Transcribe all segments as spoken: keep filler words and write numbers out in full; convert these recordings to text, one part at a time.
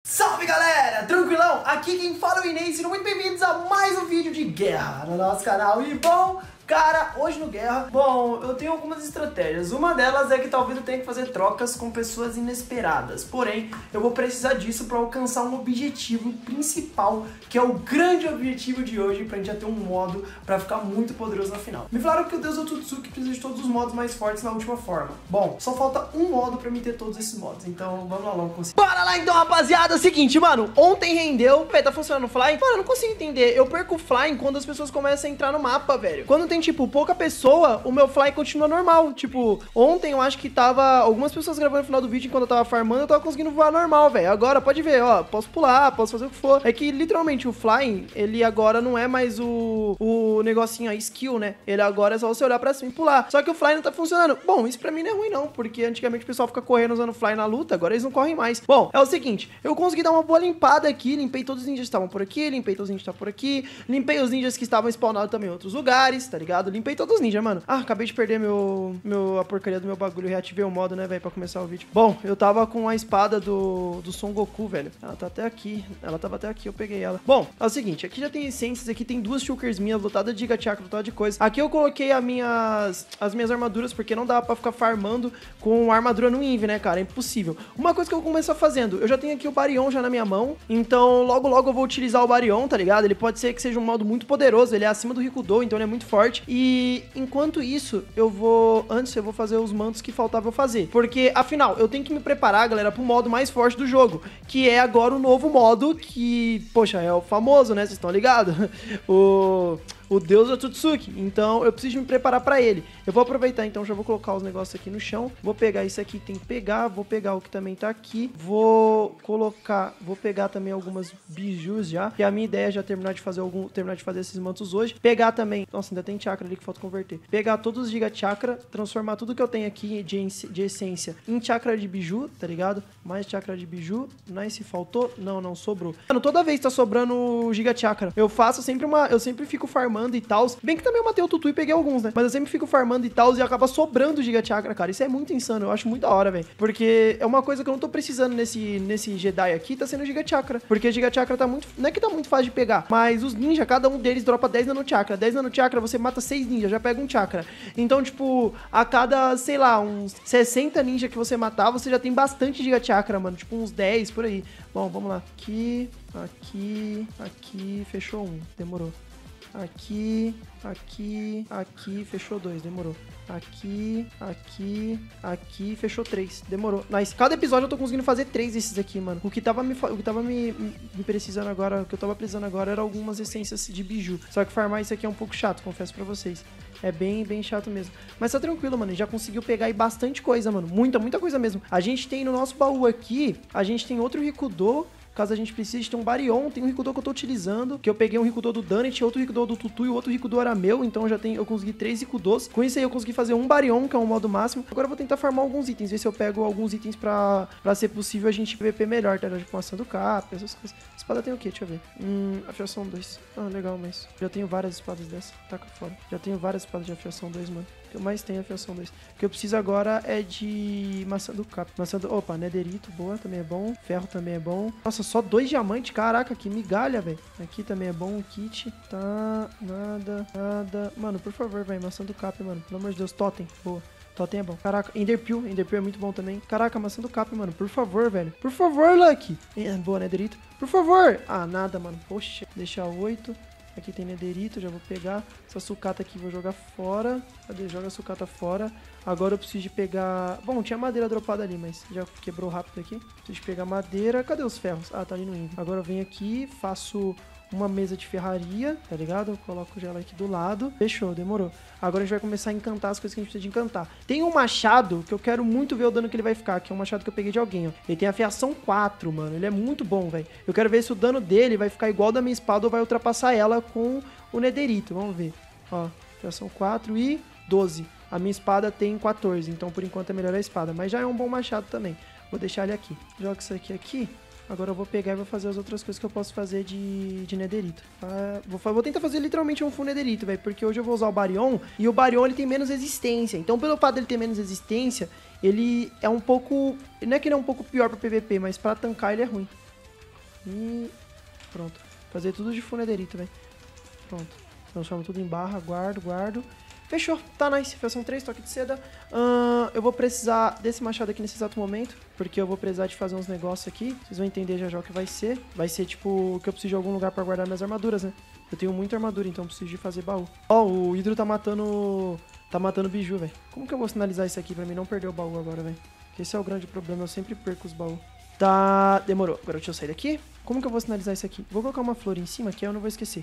Salve galera, tranquilão? Aqui quem fala é o Inês, sejam muito bem-vindos a mais um vídeo de guerra no nosso canal. E bom, cara, hoje no Guerra, bom, eu tenho algumas estratégias. Uma delas é que talvez eu tenha que fazer trocas com pessoas inesperadas. Porém, eu vou precisar disso para alcançar um objetivo principal, que é o grande objetivo de hoje, pra gente já ter um modo pra ficar muito poderoso na final. Me falaram que o Deus Otsutsuki precisa de todos os modos mais fortes na última forma. Bom, só falta um modo pra mim ter todos esses modos, então vamos lá logo conseguir. Bora lá então, rapaziada, é o seguinte, mano, ontem rendeu, pê, tá funcionando o Flying? Mano, eu não consigo entender, eu perco o Flying quando as pessoas começam a entrar no mapa, velho. Quando tem tipo, pouca pessoa, o meu fly continua normal. Tipo, ontem eu acho que tava algumas pessoas gravando no final do vídeo enquanto eu tava farmando, eu tava conseguindo voar normal, velho. Agora, pode ver, ó, posso pular, posso fazer o que for. É que, literalmente, o flying, ele agora não é mais o, o negocinho, a skill, né? Ele agora é só você olhar pra cima e pular. Só que o fly não tá funcionando. Bom, isso pra mim não é ruim, não, porque antigamente o pessoal fica correndo usando fly na luta, agora eles não correm mais. Bom, é o seguinte, eu consegui dar uma boa limpada aqui, limpei todos os ninjas que estavam por aqui, limpei todos os ninjas que estavam por aqui, limpei os ninjas que estavam spawnados também em outros lugares, tá ligado? Limpei todos os ninjas, mano. Ah, acabei de perder meu, meu, a porcaria do meu bagulho. Reativei o modo, né, velho, pra começar o vídeo. Bom, eu tava com a espada do, do Son Goku, velho. Ela tá até aqui. Ela tava até aqui, eu peguei ela. Bom, é o seguinte, aqui já tem essências, aqui tem duas shulkers minhas, lotada de Giga Chakra, lotada de coisa. Aqui eu coloquei as minhas, as minhas armaduras, porque não dava pra ficar farmando com a armadura no Inv, né, cara? É impossível. Uma coisa que eu vou começar fazendo, eu já tenho aqui o Baryon já na minha mão, então logo logo eu vou utilizar o Baryon, tá ligado? Ele pode ser que seja um modo muito poderoso, ele é acima do Rikudo, então ele é muito forte. E enquanto isso, eu vou... Antes eu vou fazer os mantos que faltava eu fazer. Porque, afinal, eu tenho que me preparar, galera, pro modo mais forte do jogo. Que é agora o novo modo que... Poxa, é o famoso, né? Vocês estão ligados? O... O Deus Otsutsuki. Então, eu preciso me preparar pra ele. Eu vou aproveitar, então, já vou colocar os negócios aqui no chão. Vou pegar isso aqui que tem que pegar. Vou pegar o que também tá aqui. Vou colocar... Vou pegar também algumas bijus já. Que a minha ideia é já terminar de fazer algum... Terminar de fazer esses mantos hoje. Pegar também... Nossa, ainda tem chakra ali que falta converter. Pegar todos os giga chakra. Transformar tudo que eu tenho aqui de, de essência em chakra de biju, tá ligado? Mais chakra de biju. Nice, faltou? Não, não, sobrou. Mano, toda vez tá sobrando giga chakra. Eu faço sempre uma... Eu sempre fico farmando e tal. Bem que também eu matei o Tutu e peguei alguns, né? Mas eu sempre fico farmando e tal e acaba sobrando Giga Chakra, cara. Isso é muito insano. Eu acho muito da hora, velho. Porque é uma coisa que eu não tô precisando nesse, nesse Jedi aqui, tá sendo Giga Chakra. Porque Giga Chakra tá muito... Não é que tá muito fácil de pegar, mas os ninjas, cada um deles dropa dez nano chakra. dez nano chakra, você mata seis ninjas, já pega um chakra. Então, tipo, a cada, sei lá, uns sessenta ninjas que você matar, você já tem bastante Giga Chakra, mano. Tipo, uns dez por aí. Bom, vamos lá. Aqui, aqui, aqui. Fechou um. Demorou. Aqui, aqui, aqui, fechou dois, demorou. Aqui, aqui, aqui, fechou três, demorou. Nice. Cada episódio eu tô conseguindo fazer três desses aqui, mano. O que tava me, o que tava me, me precisando agora, o que eu tava precisando agora era algumas essências de biju. Só que farmar isso aqui é um pouco chato, confesso pra vocês. É bem, bem chato mesmo. Mas tá tranquilo, mano. Já conseguiu pegar aí bastante coisa, mano. Muita, muita coisa mesmo. A gente tem no nosso baú aqui, a gente tem outro Rikudo. Caso a gente precise, tem um Baryon, tem um Rikudo que eu tô utilizando, que eu peguei um Rikudo do Danet, outro Rikudo do Tutu e o outro Rikudo era meu, então eu já tenho, eu consegui três Rikudos. Com isso aí eu consegui fazer um Baryon, que é um modo máximo. Agora eu vou tentar farmar alguns itens, ver se eu pego alguns itens pra, pra ser possível a gente P V P melhor, tá? Tipo maçã do cap, essas coisas. Espada tem o quê? Deixa eu ver. Hum, afiação dois. Ah, legal, mas já tenho várias espadas dessa. Taca fora. Já tenho várias espadas de afiação dois, mano. O que eu mais tenho é afiação dois. O que eu preciso agora é de maçã do cap. Maçã do... Opa, nederito, boa, também é bom. Ferro também é bom. Nossa, só dois diamantes? Caraca, que migalha, velho. Aqui também é bom, kit. Tá, nada, nada. Mano, por favor, velho, maçã do cap, mano. Pelo amor de Deus, totem, boa. Totem é bom. Caraca, Enderpeel. Enderpeel é muito bom também. Caraca, maçã do cap, mano. Por favor, velho. Por favor, Lucky. É, boa, nederito. Por favor. Ah, nada, mano. Poxa, deixar oito. Aqui tem nederito, já vou pegar. Essa sucata aqui vou jogar fora. Cadê? Joga a sucata fora. Agora eu preciso de pegar... Bom, tinha madeira dropada ali, mas já quebrou rápido aqui. Preciso de pegar madeira. Cadê os ferros? Ah, tá ali no Inv. Agora eu venho aqui, faço uma mesa de ferraria, tá ligado? Eu coloco ela aqui do lado. Fechou, demorou. Agora a gente vai começar a encantar as coisas que a gente precisa de encantar. Tem um machado que eu quero muito ver o dano que ele vai ficar, que é um machado que eu peguei de alguém, ó. Ele tem afiação quatro, mano. Ele é muito bom, velho. Eu quero ver se o dano dele vai ficar igual da minha espada ou vai ultrapassar ela com o nederito. Vamos ver. Ó, afiação quatro e doze. A minha espada tem quatorze, então por enquanto é melhor a espada. Mas já é um bom machado também. Vou deixar ele aqui. Joga isso aqui aqui. Agora eu vou pegar e vou fazer as outras coisas que eu posso fazer de, de nederito. Ah, vou, vou tentar fazer literalmente um full nederito, velho. Porque hoje eu vou usar o Baryon. E o Baryon, ele tem menos resistência. Então, pelo fato dele ter menos resistência, ele é um pouco... Não é que ele é um pouco pior pra P V P, mas pra tancar ele é ruim. E pronto. Fazer tudo de funederito, velho. Pronto. Transforma tudo em barra, guardo, guardo. Fechou, tá nice. São três toques de seda. Uh, eu vou precisar desse machado aqui nesse exato momento, porque eu vou precisar de fazer uns negócios aqui. Vocês vão entender já já o que vai ser. Vai ser tipo que eu preciso de algum lugar pra guardar minhas armaduras, né? Eu tenho muita armadura, então eu preciso de fazer baú. Ó, oh, o Hidro tá matando... Tá matando biju, velho. Como que eu vou sinalizar isso aqui pra mim não perder o baú agora, velho? Esse é o grande problema, eu sempre perco os baús. Tá, demorou. Agora deixa eu sair daqui. Como que eu vou sinalizar isso aqui? Vou colocar uma flor em cima, que eu não vou esquecer.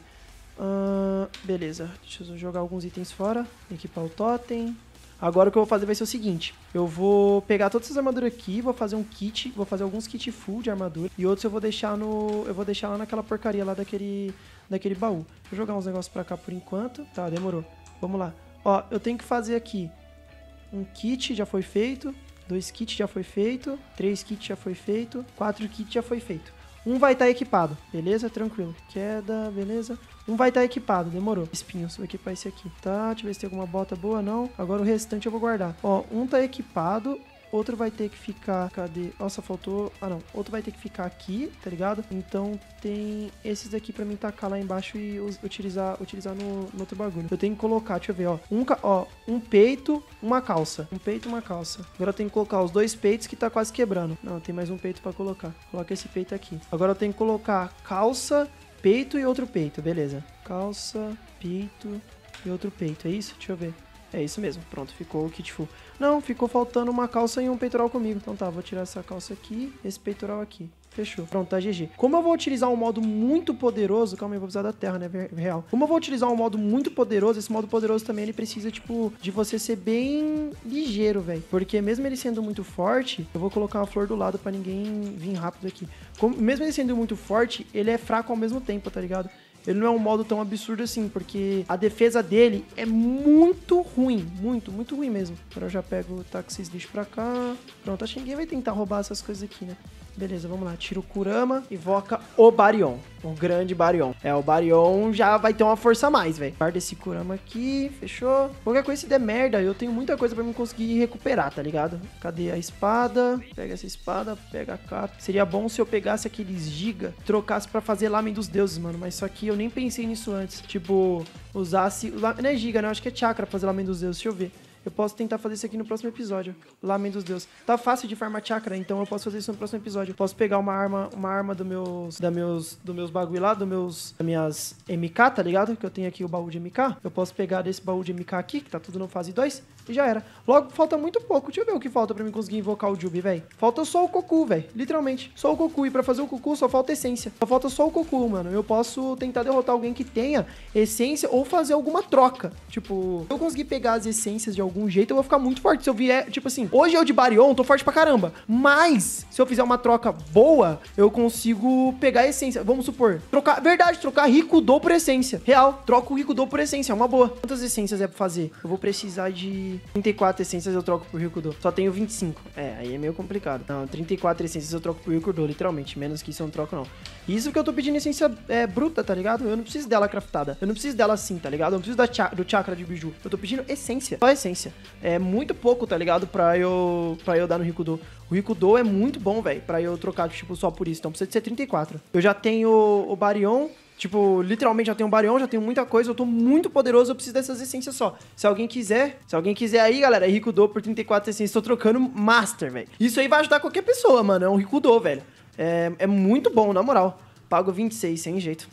Uh, beleza, deixa eu jogar alguns itens fora. Equipar o totem. Agora o que eu vou fazer vai ser o seguinte. Eu vou pegar todas essas armaduras aqui, vou fazer um kit, vou fazer alguns kits full de armadura. E outros eu vou deixar no... Eu vou deixar lá naquela porcaria lá daquele, daquele baú. Vou jogar uns negócios pra cá por enquanto. Tá, demorou. Vamos lá. Ó, eu tenho que fazer aqui um kit, já foi feito. Dois kits já foi feito. Três kits já foi feito. Quatro kits já foi feito. Um vai estar equipado, beleza? Tranquilo. Queda, beleza? Um vai estar equipado, demorou. Espinhos, vou equipar esse aqui. Tá, deixa eu ver se tem alguma bota boa, não. Agora o restante eu vou guardar. Ó, um tá equipado. Outro vai ter que ficar... Cadê? Nossa, faltou... Ah, não. Outro vai ter que ficar aqui, tá ligado? Então tem esses daqui pra mim tacar lá embaixo e utilizar, utilizar no, no outro bagulho. Eu tenho que colocar, deixa eu ver, ó. Um, ó, um peito, uma calça. Um peito e uma calça. Agora eu tenho que colocar os dois peitos que tá quase quebrando. Não, tem mais um peito pra colocar. Coloca esse peito aqui. Agora eu tenho que colocar calça, peito e outro peito. Beleza. Calça, peito e outro peito. É isso? Deixa eu ver. É isso mesmo, pronto, ficou o kit full. Não, ficou faltando uma calça e um peitoral comigo. Então tá, vou tirar essa calça aqui, esse peitoral aqui. Fechou. Pronto, tá G G. Como eu vou utilizar um modo muito poderoso... Calma aí, eu vou precisar da terra, né? Real. Como eu vou utilizar um modo muito poderoso, esse modo poderoso também, ele precisa, tipo, de você ser bem ligeiro, velho. Porque mesmo ele sendo muito forte, eu vou colocar uma flor do lado pra ninguém vir rápido aqui. Como, mesmo ele sendo muito forte, ele é fraco ao mesmo tempo, tá ligado? Ele não é um modo tão absurdo assim, porque a defesa dele é muito ruim. Muito, muito ruim mesmo. Agora eu já pego o Taxis lixo pra cá. Pronto, acho que ninguém vai tentar roubar essas coisas aqui, né? Beleza, vamos lá. Tira o Kurama, invoca o Baryon. O grande Baryon. É, o Baryon já vai ter uma força a mais, velho. Guarda esse Kurama aqui, fechou. Qualquer coisa se der merda, eu tenho muita coisa pra mim conseguir recuperar, tá ligado? Cadê a espada? Pega essa espada, pega a capa. Seria bom se eu pegasse aqueles giga, trocasse pra fazer Lamen dos Deuses, mano. Mas só que eu nem pensei nisso antes. Tipo, usasse... Não é giga, né? Eu acho que é chakra pra fazer Lamen dos Deuses. Deixa eu ver. Eu posso tentar fazer isso aqui no próximo episódio. Lamen dos Deuses. Tá fácil de farmar chakra, então eu posso fazer isso no próximo episódio. Eu posso pegar uma arma, uma arma do meus, da meus, do meus bagulho lá, do meus, das minhas M K, tá ligado? Que eu tenho aqui o baú de M K. Eu posso pegar desse baú de M K aqui, que tá tudo no fase dois, e já era. Logo, falta muito pouco. Deixa eu ver o que falta pra mim conseguir invocar o Jubi, velho. Falta só o Cocu, velho. Literalmente. Só o Cocu. E pra fazer o Cocu só falta essência. Só falta só o Cocu, mano. Eu posso tentar derrotar alguém que tenha essência ou fazer alguma troca. Tipo, se eu conseguir pegar as essências de algum jeito, eu vou ficar muito forte. Se eu vier, tipo assim, hoje eu de Baryon tô forte pra caramba. Mas, se eu fizer uma troca boa, eu consigo pegar a essência. Vamos supor, trocar, verdade, trocar Rikudo por essência. Real, troco o Rikudo por essência, é uma boa. Quantas essências é pra fazer? Eu vou precisar de trinta e quatro essências, eu troco por Rikudo. Só tenho vinte e cinco. É, aí é meio complicado. Não, trinta e quatro essências eu troco por Rikudo, literalmente. Menos que isso eu não troco, não. Isso que eu tô pedindo essência é, bruta, tá ligado? Eu não preciso dela craftada. Eu não preciso dela assim, tá ligado? Eu não preciso da cha do chakra de biju. Eu tô pedindo essência. Só essência. É muito pouco, tá ligado? Pra eu, pra eu dar no Rikudo. O Rikudo é muito bom, velho, pra eu trocar, tipo, só por isso. Então precisa de ser trinta e quatro. Eu já tenho o Baryon. Tipo, literalmente já tenho um Baryon, já tenho muita coisa, eu tô muito poderoso, eu preciso dessas essências só. Se alguém quiser, se alguém quiser aí, galera, Rikudo por trinta e quatro essências, tô trocando Master, velho. Isso aí vai ajudar qualquer pessoa, mano, é um Rikudo, velho. É, é muito bom, na moral. Pago vinte e seis, sem jeito.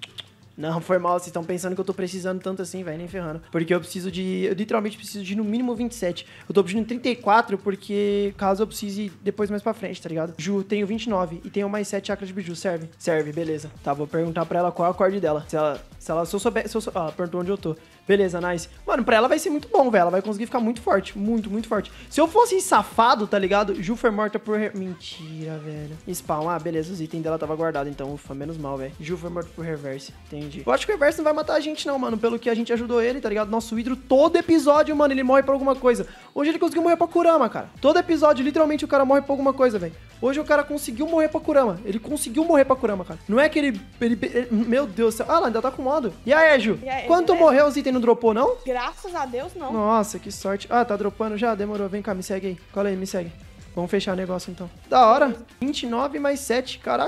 Não, foi mal, vocês estão pensando que eu tô precisando tanto assim, velho, nem ferrando. Porque eu preciso de, eu literalmente preciso de no mínimo vinte e sete. Eu tô pedindo trinta e quatro porque caso eu precise depois mais pra frente, tá ligado? Ju, tenho vinte e nove e tenho mais sete chakras de biju, serve? Serve, beleza. Tá, vou perguntar pra ela qual é a acorde dela. Se ela, se ela, se eu souber, se eu sou, ah, perguntou onde eu tô. Beleza, nice. Mano, pra ela vai ser muito bom, velho. Ela vai conseguir ficar muito forte. Muito, muito forte. Se eu fosse safado, tá ligado? Ju foi morta por... Re... Mentira, velho. Spawn. Ah, beleza. Os itens dela tava guardado, então. Ufa, menos mal, velho. Ju foi morta por reverse. Entendi. Eu acho que o reverse não vai matar a gente, não, mano. Pelo que a gente ajudou ele, tá ligado? Nosso Hidro, todo episódio, mano, ele morre por alguma coisa. Hoje ele conseguiu morrer pra Kurama, cara. Todo episódio, literalmente, o cara morre por alguma coisa, velho. Hoje o cara conseguiu morrer pra Kurama. Ele conseguiu morrer pra Kurama, cara. Não é que ele... ele, ele meu Deus do céu. Ah, lá, ainda tá com modo. E aí, Ju? E aí, quando tu morreu, os itens não dropou, não? Graças a Deus, não. Nossa, que sorte. Ah, tá dropando já? Demorou. Vem cá, me segue aí. Cola aí, me segue. Vamos fechar o negócio, então. Da hora. vinte e nove mais sete. Caraca.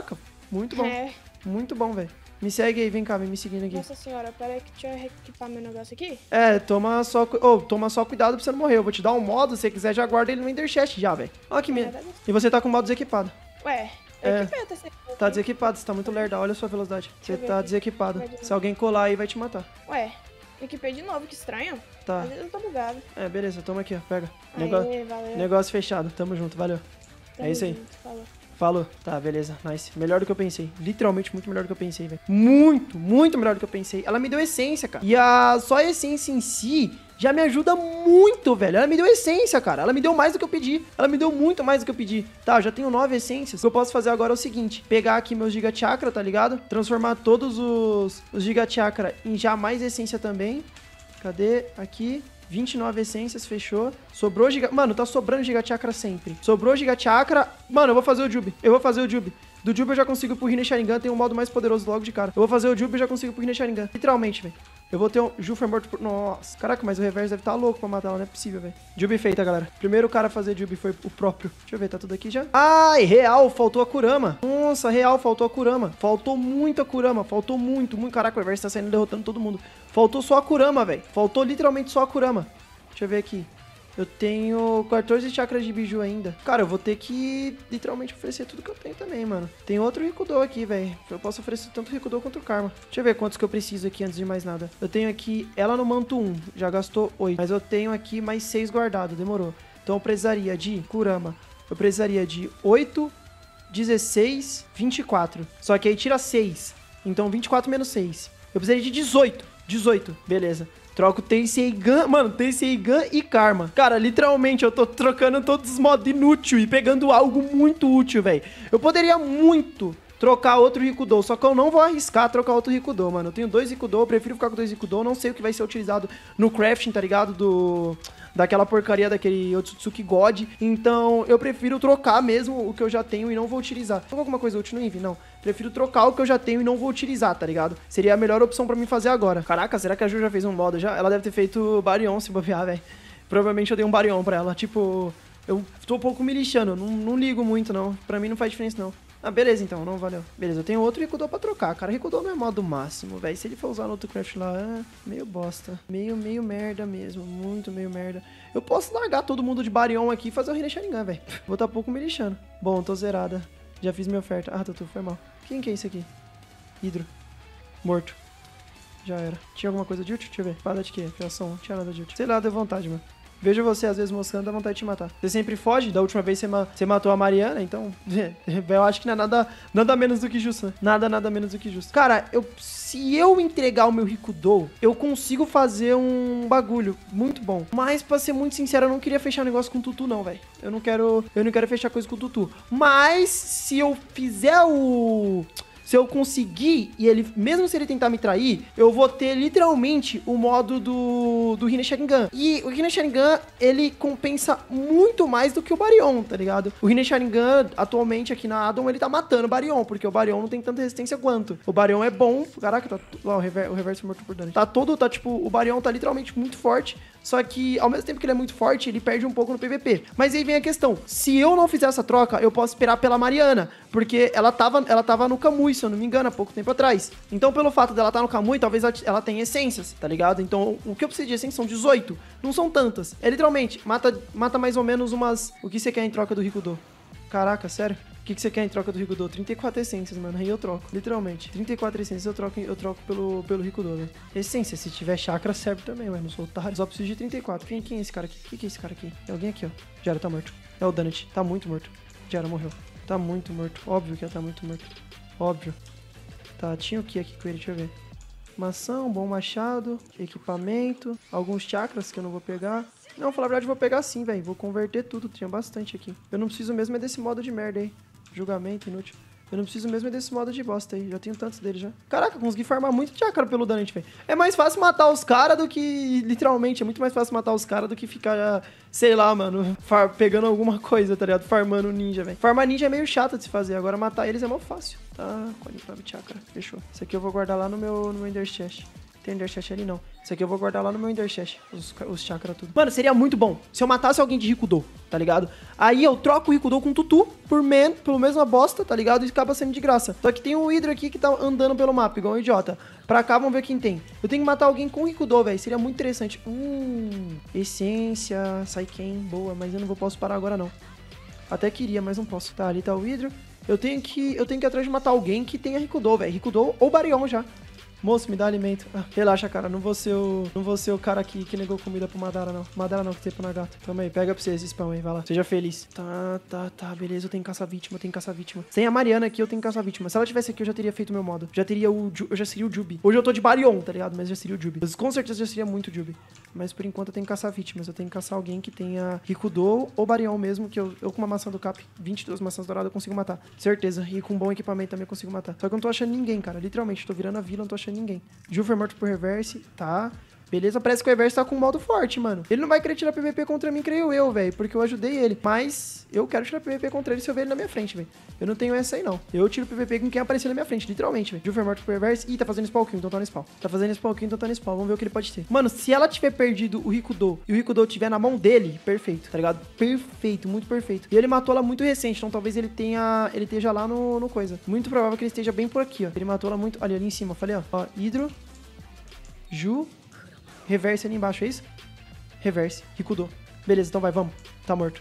Muito bom. É. Muito bom, velho. Me segue aí, vem cá, vem me seguindo aqui. Nossa senhora, pera aí que deixa eu equipar meu negócio aqui. É, toma só, oh, toma só cuidado pra você não morrer. Eu vou te dar um modo, se você quiser já guarda ele no Ender Chest já, velho. Ó que minha. E você tá com o modo desequipado. Ué, eu É. equipei até esse aqui. Tá desequipado, você tá muito lerda, olha a sua velocidade. Você eu ver tá aqui. desequipado. Vai de novo. Se alguém colar aí, vai te matar. Ué, equipei de novo, que estranho. Tá. Às vezes eu tô bugado. É, beleza, toma aqui, ó, pega. Aê, Nego... valeu. Negócio fechado, tamo junto, valeu. Tamo é isso aí. junto, falou. Falou. Tá, beleza, nice. Melhor do que eu pensei. Literalmente muito melhor do que eu pensei, velho. Muito, muito melhor do que eu pensei. Ela me deu essência, cara. E a... só a essência em si já me ajuda muito, velho. Ela me deu essência, cara. Ela me deu mais do que eu pedi. Ela me deu muito mais do que eu pedi. Tá, eu já tenho nove essências. O que eu posso fazer agora é o seguinte. Pegar aqui meus Giga Chakra, tá ligado? Transformar todos os, os Giga Chakra em já mais essência também. Cadê? Aqui. vinte e nove essências, fechou. Sobrou Giga... Mano, tá sobrando Giga Chakra sempre. Sobrou Giga Chakra. Mano, eu vou fazer o Jubi. Eu vou fazer o Jubi. Do Jubi eu já consigo pro Rinne Sharingan. Tem um modo mais poderoso logo de cara. Eu vou fazer o Jubi e já consigo pro Rinne Sharingan. Literalmente, velho. Eu vou ter um... Ju foi morto por... Nossa. Caraca, mas o reverso deve estar louco pra matar ela. Não é possível, velho. Jubi feita, galera. Primeiro cara a fazer Jubi foi o próprio. Deixa eu ver, tá tudo aqui já? Ai, real, faltou a Kurama. Nossa, real, faltou a Kurama. Faltou muito a Kurama. Faltou muito, muito. Caraca, o reverso tá saindo derrotando todo mundo. Faltou só a Kurama, velho. Faltou literalmente só a Kurama. Deixa eu ver aqui. Eu tenho quatorze chakras de biju ainda. Cara, eu vou ter que literalmente oferecer tudo que eu tenho também, mano. Tem outro Rikudo aqui, velho. Eu posso oferecer tanto Rikudo quanto o Karma. Deixa eu ver quantos que eu preciso aqui antes de mais nada. Eu tenho aqui ela no manto um. Já gastou oito. Mas eu tenho aqui mais seis guardado. Demorou. Então eu precisaria de Kurama. Eu precisaria de oito, dezesseis, vinte e quatro. Só que aí tira seis. Então vinte e quatro menos seis. Eu precisaria de dezoito. dezoito. Beleza. Troco Tensei Gun, mano, Tensei Gun e Karma. Cara, literalmente, eu tô trocando todos os modos inútil e pegando algo muito útil, velho. Eu poderia muito trocar outro Rikudo, só que eu não vou arriscar trocar outro Rikudo, mano. Eu tenho dois Rikudo, eu prefiro ficar com dois Rikudo, não sei o que vai ser utilizado no crafting, tá ligado? Do... daquela porcaria daquele Otsutsuki God. Então, eu prefiro trocar mesmo o que eu já tenho e não vou utilizar. Tem alguma coisa útil no Envy? Não. Prefiro trocar o que eu já tenho e não vou utilizar, tá ligado? Seria a melhor opção pra mim fazer agora. Caraca, será que a Ju já fez um modo já? Ela deve ter feito Baryon se bobear, velho. Provavelmente eu dei um Baryon pra ela. Tipo, eu tô um pouco me lixando. Não, não ligo muito, não. Pra mim não faz diferença, não. Ah, beleza então, não valeu. Beleza, eu tenho outro Rikudo pra trocar. Cara, Rikudo não é modo máximo, velho. Se ele for usar no outro craft lá, é meio bosta. Meio, meio merda mesmo. Muito meio merda. Eu posso largar todo mundo de Baryon aqui e fazer o Rinne Sharingan, velho. Vou tá pouco me lixando. Bom, tô zerada. Já fiz minha oferta. Ah, Tutu, foi mal. Quem que é esse aqui? Hidro. Morto. Já era. Tinha alguma coisa de útil? Deixa eu ver. Espada de quê? Criação. Não tinha nada de útil. Sei lá, deu vontade, mano. Vejo você às vezes moscando, dá vontade de te matar. Você sempre foge, da última vez você, ma você matou a Mariana, então eu acho que não é nada, nada menos do que justo, né? Nada, nada menos do que justo. Cara, eu, se eu entregar o meu Rikudo, eu consigo fazer um bagulho muito bom. Mas, pra ser muito sincero, eu não queria fechar negócio com o Tutu, não, velho. Eu não quero, eu não quero fechar coisa com o Tutu. Mas, se eu fizer o... Se eu conseguir, e ele, mesmo se ele tentar me trair, eu vou ter literalmente o modo do, do Rinne Sharingan. E o Rinne Sharingan, ele compensa muito mais do que o Baryon, tá ligado? O Rinne Sharingan, atualmente aqui na Adon, ele tá matando o Baryon, porque o Baryon não tem tanta resistência quanto. O Baryon é bom, caraca, tá, ó, o, rever, o reverso morto por dano. Tá todo, tá tipo, o Baryon tá literalmente muito forte, só que ao mesmo tempo que ele é muito forte, ele perde um pouco no P V P. Mas aí vem a questão, se eu não fizer essa troca, eu posso esperar pela Mariana, porque ela tava, ela tava no Kamui, se eu não me engano, há pouco tempo atrás. Então, pelo fato dela estar no Kamui, talvez ela, ela tenha essências, tá ligado? Então, o que eu preciso de essências são dezoito. Não são tantas. É literalmente, mata, mata mais ou menos umas... O que você quer em troca do Rikudo? Caraca, sério? O que você quer em troca do Rikudo? trinta e quatro essências, mano. Aí eu troco, literalmente. trinta e quatro essências eu troco, eu troco pelo, pelo Rikudo, né? Essência, se tiver chakra, serve também, mas não sou otário. Só preciso de trinta e quatro. Quem, quem é esse cara aqui? O que, que é esse cara aqui? É alguém aqui, ó. Jara tá morto. É o Danit. Tá muito morto. Jara morreu. Tá muito morto. Óbvio que ela tá muito morto. Óbvio. Tá, tinha o que aqui com ele? Deixa eu ver. Maçã, um bom machado, equipamento, alguns chakras que eu não vou pegar. Não, falar a verdade, eu vou pegar sim, velho. Vou converter tudo, tinha bastante aqui. Eu não preciso mesmo é desse modo de merda aí. Julgamento inútil. Eu não preciso mesmo é desse modo de bosta aí. Já tenho tantos dele já. Caraca, consegui farmar muito chakra pelo Danit, velho. É mais fácil matar os caras do que... Literalmente, é muito mais fácil matar os caras do que ficar, sei lá, mano, far... pegando alguma coisa, tá ligado? Farmando ninja, velho. Farmar ninja é meio chato de se fazer. Agora matar eles é mó fácil. Tá, quarenta e nove chakra. Fechou. Isso aqui eu vou guardar lá no meu, no meu Ender Chest. tem Ender Chest ali, não. Isso aqui eu vou guardar lá no meu Ender Chest, os, os chakras tudo. Mano, seria muito bom se eu matasse alguém de Rikudo, tá ligado? Aí eu troco o Rikudo com o Tutu por men, pelo mesma bosta, tá ligado? E acaba sendo de graça. Só que tem um Hydro aqui que tá andando pelo mapa, igual um idiota. Pra cá, vamos ver quem tem. Eu tenho que matar alguém com o Rikudo, velho. Seria muito interessante. Hum, essência, Saiken, boa. Mas eu não vou posso parar agora, não. Até queria, mas não posso. Tá, ali tá o Hydro. Eu tenho que, eu tenho que ir atrás de matar alguém que tenha Rikudo, velho. Rikudo ou Baryon já. Moço, me dá alimento. Ah, relaxa, cara. Não vou ser o, não vou ser o cara que, que negou comida pro Madara, não. Madara não, que tem pro Nagato. Toma aí, pega pra você esse spam aí, vai lá. Seja feliz. Tá, tá, tá. Beleza, eu tenho que caçar vítima, eu tenho que caçar vítima. Sem a Mariana aqui, eu tenho que caçar vítima. Se ela tivesse aqui, eu já teria feito o meu modo. Já teria o... Eu já seria o Jubi. Hoje eu tô de Baryon, tá ligado? Mas já seria o Jubi. Mas com certeza já seria muito Jubi. Mas por enquanto eu tenho que caçar vítimas. Eu tenho que caçar alguém que tenha Rikudo ou Baryon mesmo, que eu, eu com uma maçã do cap, vinte e duas maçãs douradas, eu consigo matar. Certeza. E com um bom equipamento também eu consigo matar. Só que eu não tô achando ninguém, cara. Literalmente, tô virando a vila, não tô achando ninguém. Ju foi morto por reverse, tá. Beleza, parece que o reverse tá com um modo forte, mano. Ele não vai querer tirar P V P contra mim, creio eu, velho. Porque eu ajudei ele. Mas eu quero tirar P V P contra ele se eu ver ele na minha frente, velho. Eu não tenho essa aí, não. Eu tiro P V P com quem aparecer na minha frente, literalmente, velho. Ju foi morto por reverse. Ih, tá fazendo spawn kill, então tá no spawn. Tá fazendo spawn kill, então tá no spawn. Vamos ver o que ele pode ter. Mano, se ela tiver perdido o Rikudo e o Rikudo tiver na mão dele, perfeito, tá ligado? Perfeito, muito perfeito. E ele matou ela muito recente, então talvez ele tenha... Ele esteja lá no, no coisa. Muito provável que ele esteja bem por aqui, ó. Ele matou ela muito... Ali, ali em cima, eu falei, ó. Ó, Hydro... Ju, reverse ali embaixo, é isso? Reverse, Rikudo. Beleza, então vai, vamos. Tá morto.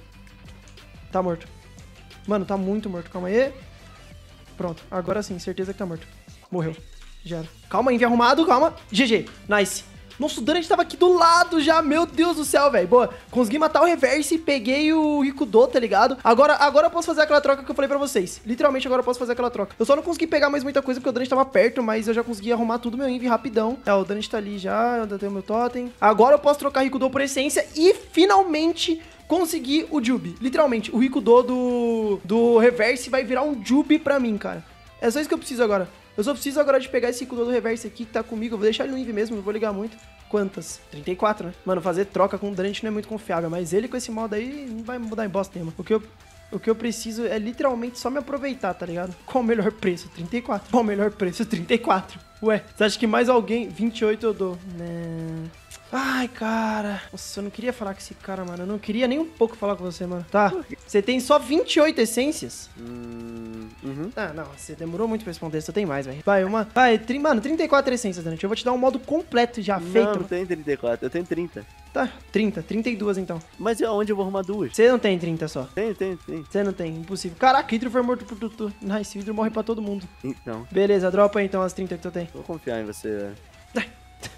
Tá morto. Mano, tá muito morto, calma aí. Pronto, agora sim, certeza que tá morto. Morreu, já era. Calma, envio arrumado, calma. G G, nice. Nossa, o Dante tava aqui do lado já, meu Deus do céu, velho. Boa, consegui matar o reverse, peguei o Rikudo, tá ligado? Agora, agora eu posso fazer aquela troca que eu falei pra vocês. Literalmente, agora eu posso fazer aquela troca. Eu só não consegui pegar mais muita coisa porque o Dante tava perto, mas eu já consegui arrumar tudo meu envy rapidão. É, o Dante tá ali já, eu ainda tenho meu totem. Agora eu posso trocar Rikudo por essência e finalmente... consegui o Jubi. Literalmente, o Rikudo do, do reverse vai virar um Jubi pra mim, cara. É só isso que eu preciso agora. Eu só preciso agora de pegar esse Rikudo do reverse aqui que tá comigo. Eu vou deixar ele no Envy mesmo, não vou ligar muito. Quantas? trinta e quatro, né? Mano, fazer troca com o Dante não é muito confiável, mas ele com esse modo aí não vai mudar em bosta nenhuma. O que eu... O que eu preciso é literalmente só me aproveitar, tá ligado? Qual o melhor preço? trinta e quatro. Qual o melhor preço? trinta e quatro. Ué, você acha que mais alguém... vinte e oito eu dou. Né... Ai, cara. Nossa, eu não queria falar com esse cara, mano. Eu não queria nem um pouco falar com você, mano. Tá. Você tem só vinte e oito essências? Hum... Uhum. Ah, não. Você demorou muito pra responder. Você tem mais, velho. Vai, uma... Vai, tri... mano, trinta e quatro essências, Dante. Eu vou te dar um modo completo já, não, feito. Não, não tenho trinta e quatro. Eu tenho trinta. Tá, trinta. trinta e duas, então. Mas onde eu vou arrumar duas? Você não tem trinta só. Tenho, tenho, tenho. Você não tem. Impossível. Caraca, Hydro foi morto por tudo. Nice, Hydro morre pra todo mundo. Então. Beleza, dropa aí, então, as trinta que tu tem. Vou confiar em você, velho.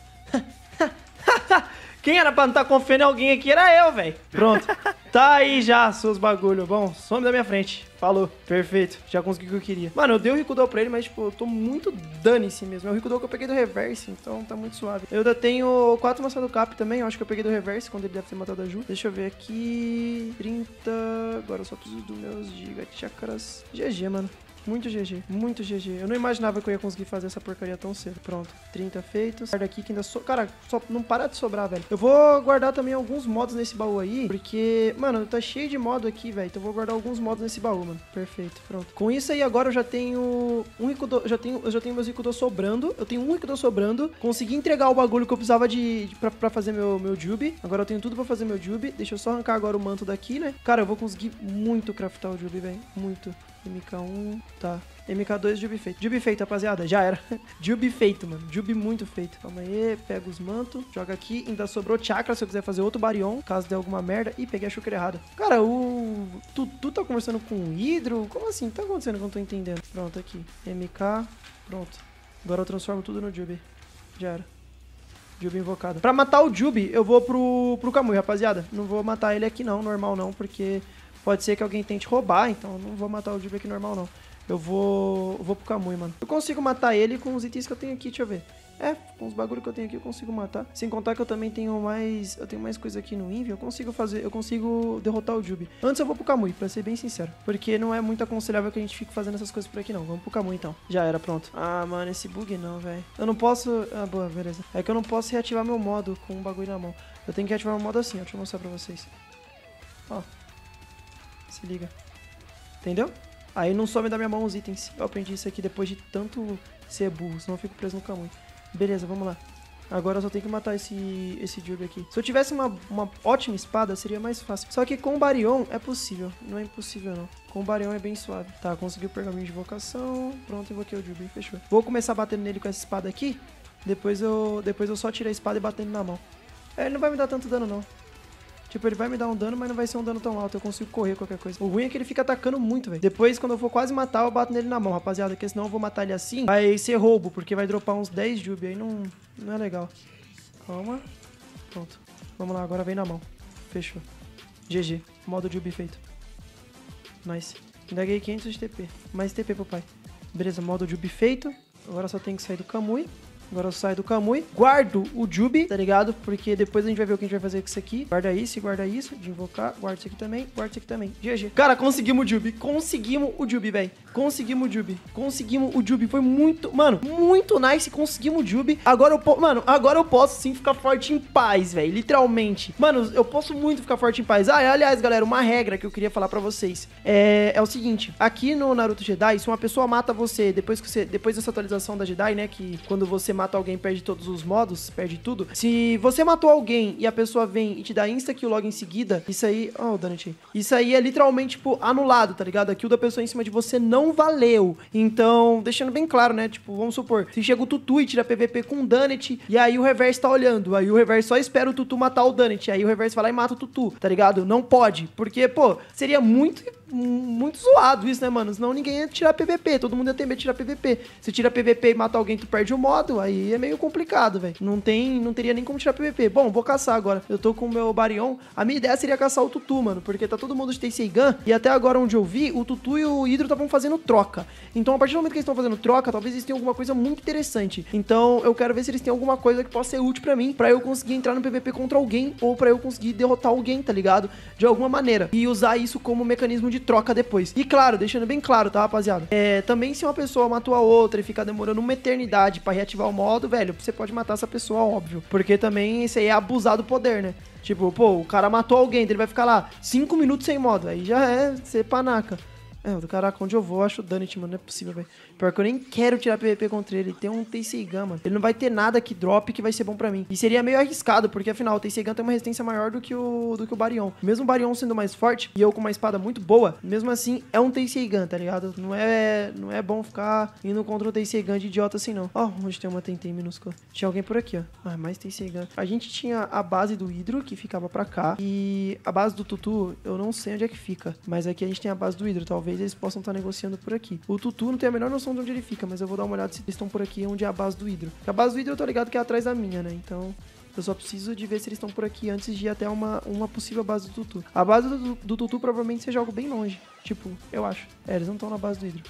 Quem era pra não estar confiando em alguém aqui era eu, velho. Pronto. Tá aí já, seus bagulho. Bom, some da minha frente. Falou. Perfeito. Já consegui o que eu queria. Mano, eu dei o Rikudo pra ele, mas, tipo, eu tô muito dane-se mesmo. É o Rikudo que eu peguei do reverse, então tá muito suave. Eu ainda tenho quatro maçãs do cap também. Eu acho que eu peguei do reverse, quando ele deve ter matado a Ju. Deixa eu ver aqui. trinta. Agora eu só preciso dos meus giga chakras. G G, mano. Muito G G, muito G G. Eu não imaginava que eu ia conseguir fazer essa porcaria tão cedo. Pronto, trinta feitos. Guarda aqui que ainda... So... Cara, só não para de sobrar, velho. Eu vou guardar também alguns modos nesse baú aí, porque, mano, tá cheio de modo aqui, velho. Então eu vou guardar alguns modos nesse baú, mano. Perfeito, pronto. Com isso aí, agora eu já tenho um Rikudo... Já tenho... Eu já tenho meus Rikudo sobrando. Eu tenho um Rikudo sobrando. Consegui entregar o bagulho que eu precisava de... de pra, pra fazer meu, meu Jubi. Agora eu tenho tudo pra fazer meu Jubi. Deixa eu só arrancar agora o manto daqui, né? Cara, eu vou conseguir muito craftar o Jubi, velho. Muito. M K um, tá. M K dois, Jubi feito. Jubi feito, rapaziada. Já era. Jubi feito, mano. Jubi muito feito. Calma aí. Pega os mantos. Joga aqui. Ainda sobrou chakra se eu quiser fazer outro Baryon. Caso dê alguma merda. Ih, peguei a chucra errada. Cara, o... Tu, tu tá conversando com o Hydro? Como assim? Tá acontecendo que eu não tô entendendo. Pronto, aqui. M K. Pronto. Agora eu transformo tudo no Jubi. Já era. Jubi invocado. Pra matar o Jubi, eu vou pro, pro Kamui, rapaziada. Não vou matar ele aqui não, normal não, porque... Pode ser que alguém tente roubar, então eu não vou matar o Jubi aqui normal, não. Eu vou... Eu vou pro Kamui, mano. Eu consigo matar ele com os itens que eu tenho aqui, deixa eu ver. É, com os bagulhos que eu tenho aqui eu consigo matar. Sem contar que eu também tenho mais... Eu tenho mais coisa aqui no Envy, eu consigo fazer... Eu consigo derrotar o Jubi. Antes eu vou pro Kamui, pra ser bem sincero. Porque não é muito aconselhável que a gente fique fazendo essas coisas por aqui, não. Vamos pro Kamui, então. Já era, pronto. Ah, mano, esse bug não, velho. Eu não posso... Ah, boa, beleza. É que eu não posso reativar meu modo com um bagulho na mão. Eu tenho que reativar meu modo assim, ó. Deixa eu mostrar pra vocês. Ó. Se liga. Entendeu? Aí não some da minha mão os itens. Eu aprendi isso aqui depois de tanto ser burro, senão eu fico preso no Kamui. Beleza, vamos lá. Agora eu só tenho que matar esse, esse Jubi aqui. Se eu tivesse uma, uma ótima espada, seria mais fácil. Só que com o Baryon é possível. Não é impossível, não. Com o Baryon é bem suave. Tá, consegui o pergaminho de invocação. Pronto, invoquei o Jubi. Fechou. Vou começar batendo nele com essa espada aqui. Depois eu, depois eu só tiro a espada e bato ele na mão. É, ele não vai me dar tanto dano, não. Tipo, ele vai me dar um dano, mas não vai ser um dano tão alto. Eu consigo correr qualquer coisa. O ruim é que ele fica atacando muito, velho. Depois, quando eu for quase matar, eu bato nele na mão, rapaziada. Porque senão eu vou matar ele assim. Vai ser roubo, porque vai dropar uns dez Jubi. Aí não, não é legal. Calma. Pronto. Vamos lá, agora vem na mão. Fechou. G G. Modo Jubi feito. Nice. Ainda ganhei quinhentos de T P. Mais T P pro pai. Beleza, modo Jubi feito. Agora só tem que sair do Kamui. Agora eu saio do Kamui, guardo o Jubi, tá ligado? Porque depois a gente vai ver o que a gente vai fazer com isso aqui. Guarda isso e guarda isso, de invocar. Guarda isso aqui também, guarda isso aqui também. G G. Cara, conseguimos o Jubi. Conseguimos o Jubi, velho. Conseguimos o Jubi. Conseguimos o Jubi. Foi muito, mano, muito nice. Conseguimos o Jubi. Agora eu posso, mano, agora eu posso sim ficar forte em paz, velho. Literalmente. Mano, eu posso muito ficar forte em paz. Ah, aliás, galera, uma regra que eu queria falar pra vocês. É, é o seguinte. Aqui no Naruto Jedi, se uma pessoa mata você, depois que você, depois dessa atualização da Jedi, né, que quando você mata alguém, perde todos os modos, perde tudo. Se você matou alguém e a pessoa vem e te dá insta-kill logo em seguida, isso aí... Oh, Donut. Isso aí é literalmente, tipo, anulado, tá ligado? A kill da pessoa em cima de você não valeu. Então, deixando bem claro, né? Tipo, vamos supor, se chega o Tutu e tira P V P com o Donut, e aí o reverse tá olhando, aí o reverse só espera o Tutu matar o Donut, aí o reverse vai lá e mata o Tutu, tá ligado? Não pode, porque, pô, seria muito... muito zoado isso, né, mano? Senão ninguém ia tirar P V P, todo mundo ia ter medo de tirar P V P. Se tira P V P e mata alguém, tu perde o modo, aí é meio complicado, velho. Não tem, não teria nem como tirar P V P. Bom, vou caçar agora. Eu tô com o meu Baryon. A minha ideia seria caçar o Tutu, mano, porque tá todo mundo de Tensei Gun, e até agora onde eu vi, o Tutu e o Hydro estavam fazendo troca. Então, a partir do momento que eles estão fazendo troca, talvez eles tenham alguma coisa muito interessante. Então, eu quero ver se eles têm alguma coisa que possa ser útil pra mim, pra eu conseguir entrar no P V P contra alguém, ou pra eu conseguir derrotar alguém, tá ligado? De alguma maneira. E usar isso como mecanismo de troca depois. E claro, deixando bem claro, tá, rapaziada? É, também se uma pessoa matou a outra e fica demorando uma eternidade pra reativar o modo, velho, você pode matar essa pessoa, óbvio. Porque também isso aí é abusar do poder, né? Tipo, pô, o cara matou alguém, ele vai ficar lá cinco minutos sem modo. Aí já é ser panaca. É, do caraca, onde eu vou, eu acho o Donut, mano, não é possível, velho. Pior que eu nem quero tirar P V P contra ele. Tem um Tensei Gun, mano. Ele não vai ter nada que drop que vai ser bom pra mim. E seria meio arriscado, porque afinal, o Tensei Gun tem uma resistência maior do que o, do que o Baryon. Mesmo o Baryon sendo mais forte, e eu com uma espada muito boa, mesmo assim, é um Tensei Gun, tá ligado? Não é, não é bom ficar indo contra o Tensei Gun de idiota assim, não. Ó, oh, onde tem uma Tentei minúscula. Tinha alguém por aqui, ó. Ah, mais Tensei Gun. A gente tinha a base do Hydro, que ficava pra cá. E a base do Tutu, eu não sei onde é que fica. Mas aqui a gente tem a base do Hydro. Talvez eles possam estar negociando por aqui. O Tutu não tem a menor noção de onde ele fica, mas eu vou dar uma olhada se eles estão por aqui, onde é a base do Hydro. Porque a base do Hydro eu tô ligado que é atrás da minha, né? Então, eu só preciso de ver se eles estão por aqui antes de ir até uma, uma possível base do Tutu. A base do, do Tutu provavelmente seja algo bem longe. Tipo, eu acho. É, eles não estão na base do Hydro.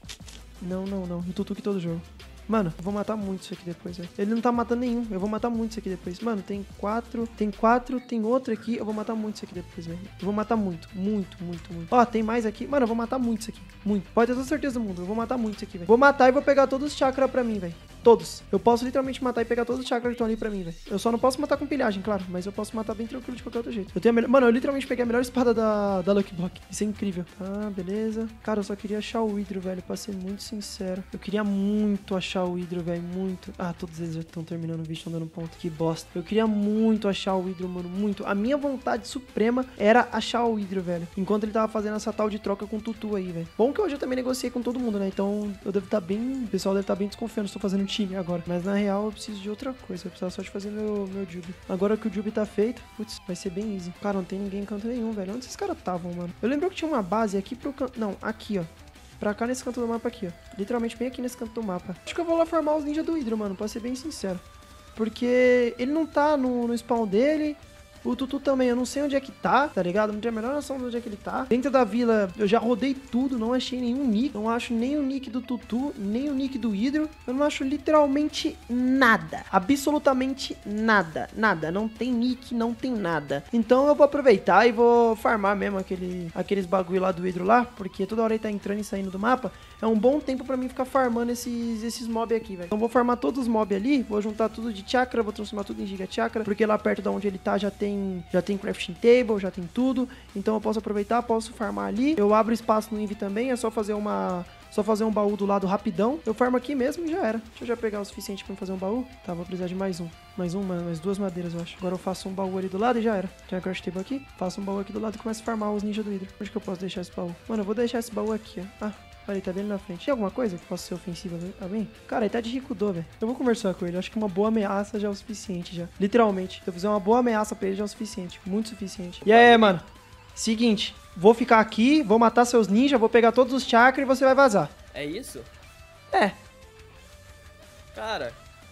Não, não, não. O Tutu que todo jogo. Mano, eu vou matar muito isso aqui depois, velho. Ele não tá matando nenhum. Eu vou matar muito isso aqui depois. Mano, tem quatro. Tem quatro. Tem outro aqui. Eu vou matar muito isso aqui depois, velho. Eu vou matar muito. Muito, muito, muito. Ó, tem mais aqui. Mano, eu vou matar muito isso aqui. Muito. Pode ter toda certeza do mundo. Eu vou matar muito isso aqui, velho. Vou matar e vou pegar todos os chakras pra mim, velho. Todos. Eu posso literalmente matar e pegar todos os chakras que estão ali pra mim, velho. Eu só não posso matar com pilhagem, claro. Mas eu posso matar bem tranquilo de qualquer outro jeito. Eu tenho a melhor... Mano, eu literalmente peguei a melhor espada da, da Lucky Block. Isso é incrível. Ah, beleza. Cara, eu só queria achar o Hydro, velho. Pra ser muito sincero. Eu queria muito achar o Hydro, velho. Muito. Ah, todos eles já estão terminando o vídeo, estão dando ponto. Que bosta. Eu queria muito achar o Hydro, mano. Muito. A minha vontade suprema era achar o Hydro, velho. Enquanto ele tava fazendo essa tal de troca com o Tutu aí, velho. Bom que hoje eu também negociei com todo mundo, né? Então eu devo estar bem... O pessoal deve estar bem desconfiando. Estou fazendo time agora. Mas na real eu preciso de outra coisa. Eu precisava só de fazer meu, meu Jubi. Agora que o Jubi tá feito, putz, vai ser bem easy. Cara, não tem ninguém em canto nenhum, velho. Onde esses caras estavam, mano? Eu lembro que tinha uma base aqui pro canto... Não, aqui, ó. Pra cá nesse canto do mapa aqui, ó. Literalmente bem aqui nesse canto do mapa. Acho que eu vou lá formar os ninjas do Hydro, mano, pra ser bem sincero. Porque ele não tá no, no spawn dele. O Tutu também, eu não sei onde é que tá, tá ligado? Não tenho a menor noção de onde é que ele tá. Dentro da vila, eu já rodei tudo, não achei nenhum nick. Não acho nem o nick do Tutu, nem o nick do Hydro. Eu não acho literalmente nada. Absolutamente nada. Nada. Não tem nick, não tem nada. Então eu vou aproveitar e vou farmar mesmo aquele, aqueles bagulho lá do Hydro lá. Porque toda hora ele tá entrando e saindo do mapa. É um bom tempo pra mim ficar farmando esses, esses mobs aqui, velho. Então vou farmar todos os mobs ali. Vou juntar tudo de chakra, vou transformar tudo em giga chakra. Porque lá perto de onde ele tá já tem já tem crafting table, já tem tudo. Então eu posso aproveitar, posso farmar ali. Eu abro espaço no Invi também, é só fazer uma, Só fazer um baú do lado rapidão. Eu farmo aqui mesmo e já era. Deixa eu já pegar o suficiente pra fazer um baú. Tá, vou precisar de mais um. Mais um, mais duas madeiras, eu acho. Agora eu faço um baú ali do lado e já era. Tem a craft table aqui. Faço um baú aqui do lado e começo a farmar os ninjas do Hydro. Onde que eu posso deixar esse baú? Mano, eu vou deixar esse baú aqui, ó. Ah, olha, ele tá bem ali na frente. Tem alguma coisa que possa ser ofensiva a mim? Cara, ele tá de Rikudo, velho. Eu vou conversar com ele. Eu acho que uma boa ameaça já é o suficiente, já. Literalmente. Se eu fizer uma boa ameaça pra ele já é o suficiente. Muito suficiente. E aí, mano? Seguinte. Vou ficar aqui, vou matar seus ninjas, vou pegar todos os chakras e você vai vazar. É isso? É. Cara,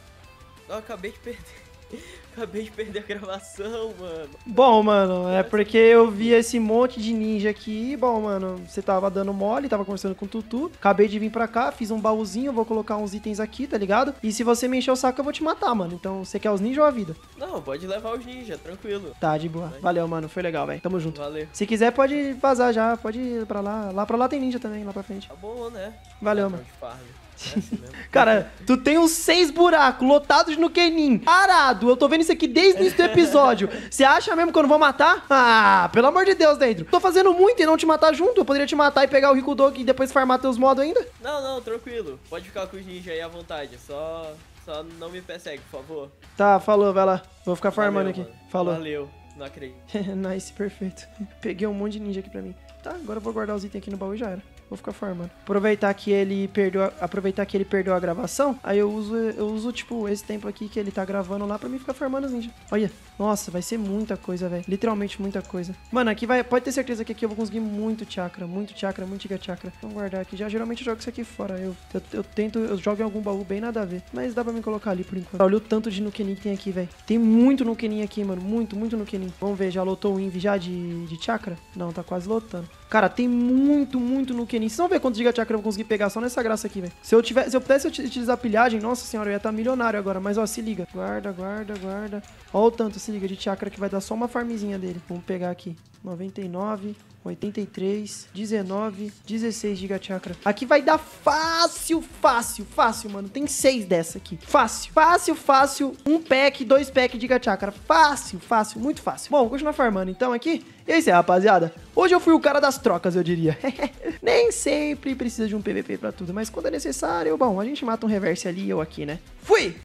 eu acabei de perder. Acabei de perder a gravação, mano. Bom, mano, é porque eu vi esse monte de ninja aqui. Bom, mano, você tava dando mole, tava conversando com o Tutu. Acabei de vir pra cá, fiz um baúzinho, vou colocar uns itens aqui, tá ligado? E se você me encher o saco, eu vou te matar, mano. Então, você quer os ninjas ou a vida? Não, pode levar os ninjas, tranquilo. Tá, de boa. Valeu, mano, foi legal, velho. Tamo junto. Valeu. Se quiser, pode vazar já, pode ir pra lá. Lá pra lá tem ninja também, lá pra frente. Tá bom, né? Valeu, Tá mano. de farm. É assim mesmo. Cara, tu tem uns seis buracos lotados no Kenin. Parado. Eu tô vendo isso aqui desde o início do episódio. Você acha mesmo que eu não vou matar? Ah, pelo amor de Deus, Dendro. Tô fazendo muito e não te matar junto. Eu poderia te matar e pegar o Rikudo e depois farmar teus modos ainda. Não, não, tranquilo. Pode ficar com os ninjas aí à vontade. Só, só não me persegue, por favor. Tá, falou, vai lá. Vou ficar farmando Valeu, aqui. mano. Falou. Valeu. Não acredito. Nice, perfeito. Peguei um monte de ninja aqui pra mim. Tá, agora eu vou guardar os itens aqui no baú e já era. Vou ficar farmando. Aproveitar que ele perdeu, a, aproveitar que ele perdeu a gravação, aí eu uso, eu uso tipo esse tempo aqui que ele tá gravando lá pra mim ficar farmando os ninja. Olha, nossa, vai ser muita coisa, velho. Literalmente muita coisa. Mano, aqui vai, pode ter certeza que aqui eu vou conseguir muito chakra, muito chakra, muito giga chakra. Vamos guardar aqui. Já geralmente eu jogo isso aqui fora. Eu, eu, eu tento, eu jogo em algum baú bem nada a ver, mas dá pra me colocar ali por enquanto. Olha o tanto de Nukenin que tem aqui, velho. Tem muito Nukenin aqui, mano. Muito, muito Nukenin. Vamos ver, já lotou o Invi já de, de chakra? Não, tá quase lotando. Cara, tem muito, muito Nukenin. Vocês vão ver quantos giga chakra eu vou conseguir pegar só nessa graça aqui, velho. Se eu tiver, se eu pudesse utilizar pilhagem, nossa senhora, eu ia estar milionário agora. Mas ó, se liga. Guarda, guarda, guarda. Ó o tanto, se liga, de chakra que vai dar só uma farmzinha dele. Vamos pegar aqui. noventa e nove, oitenta e três, dezenove, dezesseis giga chakra. Aqui vai dar fácil, fácil, fácil, mano. Tem seis dessa aqui. Fácil, fácil, fácil. Um pack, dois packs de giga chakra. Fácil, fácil, muito fácil. Bom, vou continuar farmando então aqui. E é isso aí, rapaziada. Hoje eu fui o cara das trocas, eu diria. Nem sempre precisa de um P V P pra tudo, mas quando é necessário, bom, a gente mata um reverse ali ou aqui, né? Fui!